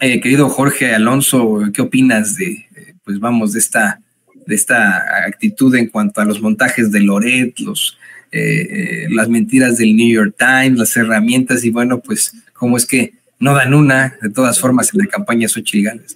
Querido Jorge Alonso, ¿qué opinas de, pues vamos, de esta actitud en cuanto a los montajes de Loret, las mentiras del New York Times, las herramientas, y bueno, pues cómo es que no dan una, de todas formas, en la campaña Xóchitl Gálvez?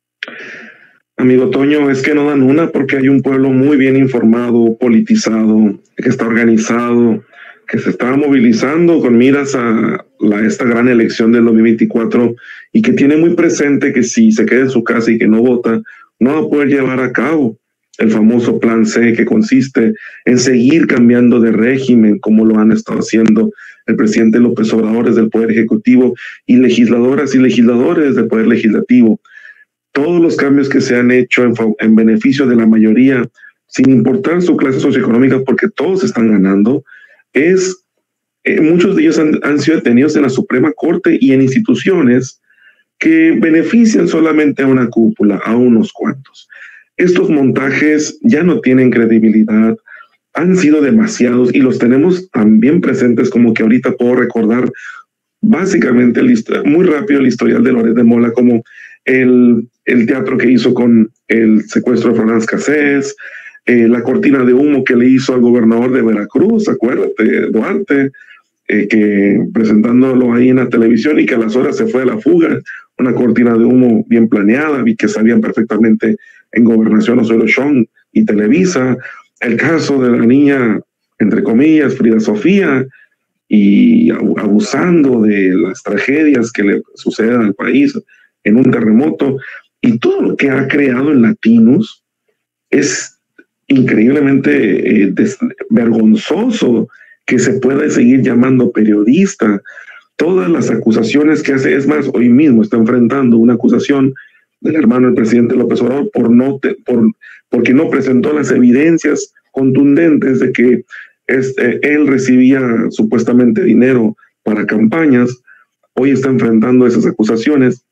Amigo Toño, es que no dan una porque hay un pueblo muy bien informado, politizado, que está organizado, que se está movilizando con miras a esta gran elección del 2024 y que tiene muy presente que si se queda en su casa y que no vota, no va a poder llevar a cabo el famoso plan C, que consiste en seguir cambiando de régimen como lo han estado haciendo el presidente López Obrador desde el Poder Ejecutivo y legisladoras y legisladores del Poder Legislativo. Todos los cambios que se han hecho en beneficio de la mayoría, sin importar su clase socioeconómica, porque todos están ganando, muchos de ellos han sido detenidos en la Suprema Corte y en instituciones que benefician solamente a una cúpula, a unos cuantos. Estos montajes ya no tienen credibilidad, han sido demasiados y los tenemos también presentes, como que ahorita puedo recordar básicamente muy rápido el historial de Loret de Mola, como el teatro que hizo con el secuestro de Fernández Cassés, la cortina de humo que le hizo al gobernador de Veracruz, acuérdate, Duarte, que presentándolo ahí en la televisión y que a las horas se fue a la fuga, una cortina de humo bien planeada y que sabían perfectamente en Gobernación Osorio Chong y Televisa, el caso de la niña, entre comillas, Frida Sofía, y abusando de las tragedias que le suceden al país en un terremoto, y todo lo que ha creado en Latinos es increíblemente vergonzoso que se pueda seguir llamando periodista. Todas las acusaciones que hace, es más, hoy mismo está enfrentando una acusación del hermano del presidente López Obrador porque no presentó las evidencias contundentes de que él recibía supuestamente dinero para campañas. Hoy está enfrentando esas acusaciones.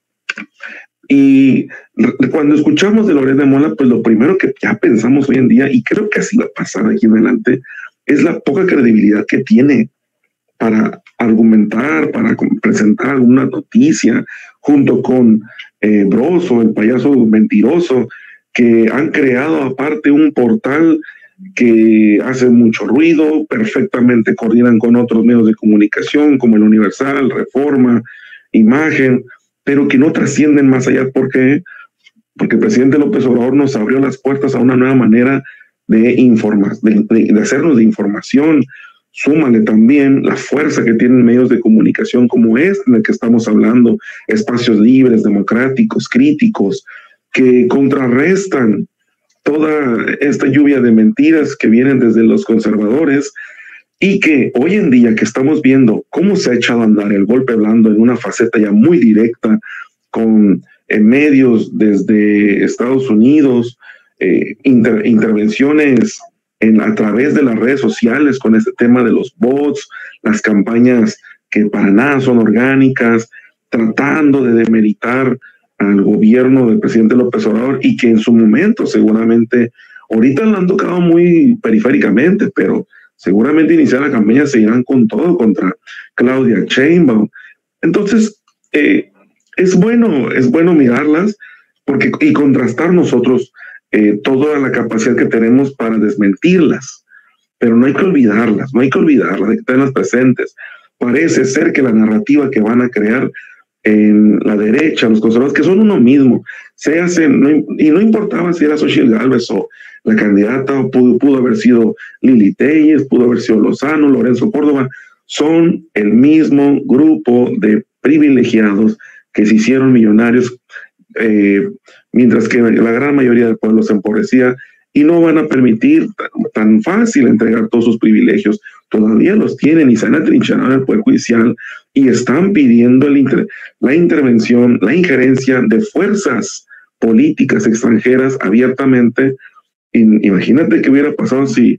Y cuando escuchamos de Loret de Mola, pues lo primero que ya pensamos hoy en día, y creo que así va a pasar aquí en adelante, es la poca credibilidad que tiene para argumentar, para presentar alguna noticia, junto con Broso, el payaso mentiroso, que han creado aparte un portal que hace mucho ruido, perfectamente coordinan con otros medios de comunicación como el Universal, Reforma, Imagen, pero que no trascienden más allá. ¿Por qué? Porque el presidente López Obrador nos abrió las puertas a una nueva manera de hacernos de información. Súmale también la fuerza que tienen medios de comunicación como este en el que estamos hablando, espacios libres, democráticos, críticos, que contrarrestan toda esta lluvia de mentiras que vienen desde los conservadores, y que hoy en día que estamos viendo cómo se ha echado a andar el golpe blando en una faceta ya muy directa con medios desde Estados Unidos, intervenciones a través de las redes sociales con este tema de los bots, las campañas que para nada son orgánicas, tratando de demeritar al gobierno del presidente López Obrador, y que en su momento seguramente, ahorita lo han tocado muy periféricamente, pero seguramente iniciar la campaña se irán con todo contra Claudia Sheinbaum. Entonces, es bueno mirarlas y contrastar nosotros toda la capacidad que tenemos para desmentirlas, pero no hay que olvidarlas, hay que tenerlas presentes. Parece ser que la narrativa que van a crear en la derecha, los conservadores, que son uno mismo, se hacen, y no importaba si era Xóchitl Gálvez o la candidata, pudo haber sido Lili Téllez, pudo haber sido Lozano, Lorenzo Córdoba, son el mismo grupo de privilegiados que se hicieron millonarios, mientras que la gran mayoría del pueblo se empobrecía, y no van a permitir tan fácil entregar todos sus privilegios. Todavía los tienen y se han atrincherado en el Poder Judicial y están pidiendo la intervención, la injerencia de fuerzas políticas extranjeras abiertamente. Imagínate qué hubiera pasado si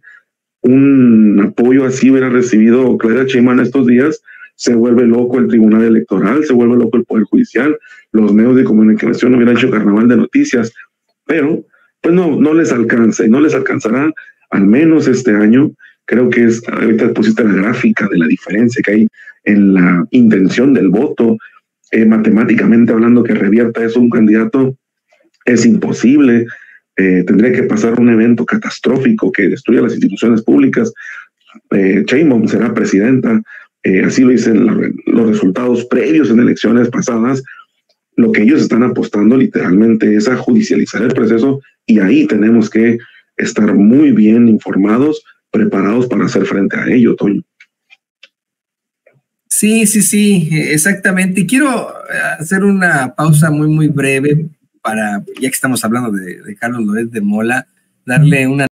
un apoyo así hubiera recibido Claudia Sheinbaum estos días. Se vuelve loco el Tribunal Electoral, se vuelve loco el Poder Judicial, los medios de comunicación hubieran hecho carnaval de noticias, pero pues no les alcanza, y no les alcanzará al menos este año. Creo que ahorita pusiste la gráfica de la diferencia que hay en la intención del voto matemáticamente hablando, que revierta eso un candidato es imposible. Tendría que pasar un evento catastrófico que destruya las instituciones públicas. Sheinbaum será presidenta, así lo dicen los resultados previos en elecciones pasadas. Lo que ellos están apostando literalmente es a judicializar el proceso, y ahí tenemos que estar muy bien informados, preparados para hacer frente a ello, Toño. Sí, exactamente. Y quiero hacer una pausa muy breve para, ya que estamos hablando de Carlos Loret de Mola, darle una